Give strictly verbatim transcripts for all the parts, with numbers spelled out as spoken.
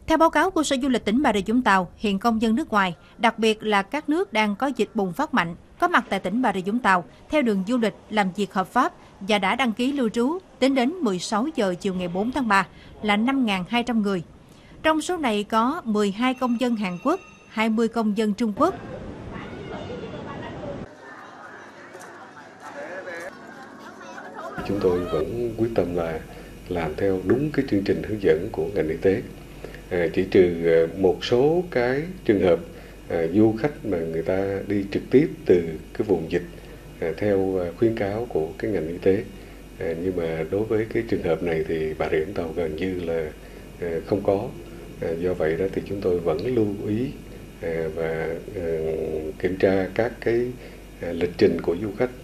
Theo báo cáo của Sở Du lịch tỉnh Bà Rịa Vũng Tàu, hiện công dân nước ngoài, đặc biệt là các nước đang có dịch bùng phát mạnh, có mặt tại tỉnh Bà Rịa Vũng Tàu theo đường du lịch làm việc hợp pháp và đã đăng ký lưu trú tính đến mười sáu giờ chiều ngày bốn tháng ba là năm nghìn hai trăm người. Trong số này có mười hai công dân Hàn Quốc, hai mươi công dân Trung Quốc. Chúng tôi vẫn quyết tâm là làm theo đúng cái chương trình hướng dẫn của ngành y tế. À, chỉ trừ một số cái trường hợp à, du khách mà người ta đi trực tiếp từ cái vùng dịch à, theo khuyến cáo của cái ngành y tế. À, nhưng mà đối với cái trường hợp này thì Bà Rịa Vũng Tàu gần như là à, không có. À, do vậy đó thì chúng tôi vẫn lưu ý à, và à, kiểm tra các cái à, lịch trình của du khách.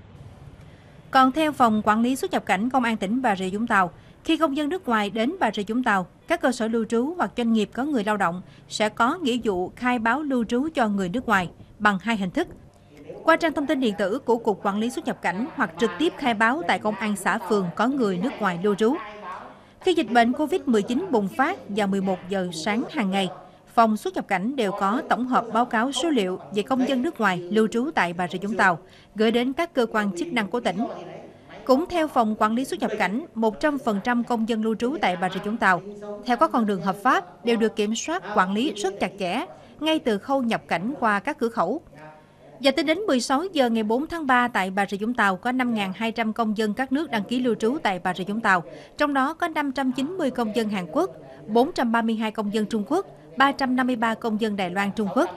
Còn theo Phòng Quản lý xuất nhập cảnh Công an tỉnh Bà Rịa Vũng Tàu, khi công dân nước ngoài đến Bà Rịa Vũng Tàu, các cơ sở lưu trú hoặc doanh nghiệp có người lao động sẽ có nghĩa vụ khai báo lưu trú cho người nước ngoài bằng hai hình thức. Qua trang thông tin điện tử của Cục Quản lý xuất nhập cảnh hoặc trực tiếp khai báo tại công an xã phường có người nước ngoài lưu trú. Khi dịch bệnh Covid mười chín bùng phát vào mười một giờ sáng hàng ngày, Phòng xuất nhập cảnh đều có tổng hợp báo cáo số liệu về công dân nước ngoài lưu trú tại Bà Rịa Vũng Tàu, gửi đến các cơ quan chức năng của tỉnh. Cũng theo Phòng Quản lý xuất nhập cảnh, một trăm phần trăm công dân lưu trú tại Bà Rịa Vũng Tàu, theo các con đường hợp pháp, đều được kiểm soát quản lý rất chặt chẽ, ngay từ khâu nhập cảnh qua các cửa khẩu. Và tính đến mười sáu giờ ngày bốn tháng ba tại Bà Rịa Vũng Tàu có năm nghìn hai trăm công dân các nước đăng ký lưu trú tại Bà Rịa Vũng Tàu, trong đó có năm trăm chín mươi công dân Hàn Quốc, bốn trăm ba mươi hai công dân Trung Quốc, ba trăm năm mươi ba công dân Đài Loan Trung Quốc.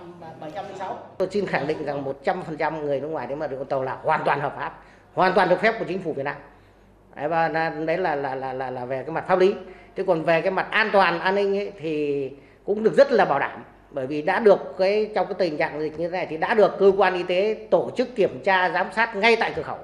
Tôi xin khẳng định rằng một trăm phần trăm người nước ngoài đến Bà Rịa Vũng Tàu là hoàn toàn hợp pháp, hoàn toàn được phép của chính phủ Việt Nam. Đấy, và đấy là, là là là là về cái mặt pháp lý. Thế còn về cái mặt an toàn an ninh ấy, thì cũng được rất là bảo đảm, bởi vì đã được cái trong cái tình trạng dịch như thế này thì đã được cơ quan y tế tổ chức kiểm tra giám sát ngay tại cửa khẩu.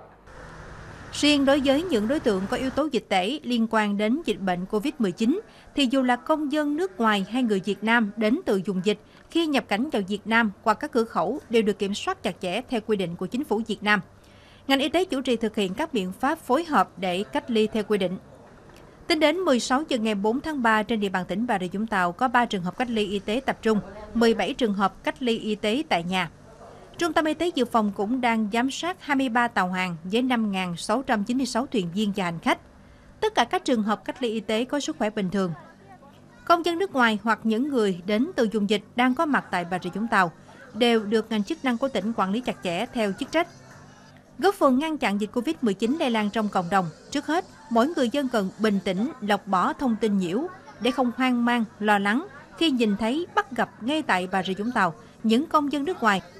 Riêng đối với những đối tượng có yếu tố dịch tễ liên quan đến dịch bệnh Covid mười chín, thì dù là công dân nước ngoài hay người Việt Nam đến từ vùng dịch, khi nhập cảnh vào Việt Nam qua các cửa khẩu đều được kiểm soát chặt chẽ theo quy định của chính phủ Việt Nam. Ngành y tế chủ trì thực hiện các biện pháp phối hợp để cách ly theo quy định. Tính đến mười sáu giờ ngày bốn tháng ba, trên địa bàn tỉnh Bà Rịa Vũng Tàu có ba trường hợp cách ly y tế tập trung, mười bảy trường hợp cách ly y tế tại nhà. Trung tâm Y tế Dự phòng cũng đang giám sát hai mươi ba tàu hàng với năm nghìn sáu trăm chín mươi sáu thuyền viên và hành khách. Tất cả các trường hợp cách ly y tế có sức khỏe bình thường. Công dân nước ngoài hoặc những người đến từ vùng dịch đang có mặt tại Bà Rịa Vũng Tàu đều được ngành chức năng của tỉnh quản lý chặt chẽ theo chức trách. Góp phần ngăn chặn dịch Covid mười chín lây lan trong cộng đồng, trước hết, mỗi người dân cần bình tĩnh, lọc bỏ thông tin nhiễu để không hoang mang, lo lắng khi nhìn thấy bắt gặp ngay tại Bà Rịa Vũng Tàu những công dân nước ngoài,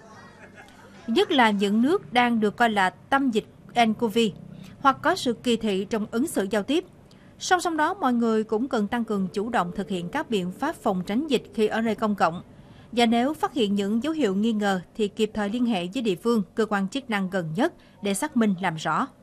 nhất là những nước đang được coi là tâm dịch nCoV hoặc có sự kỳ thị trong ứng xử giao tiếp. Song song đó, mọi người cũng cần tăng cường chủ động thực hiện các biện pháp phòng tránh dịch khi ở nơi công cộng. Và nếu phát hiện những dấu hiệu nghi ngờ thì kịp thời liên hệ với địa phương, cơ quan chức năng gần nhất để xác minh làm rõ.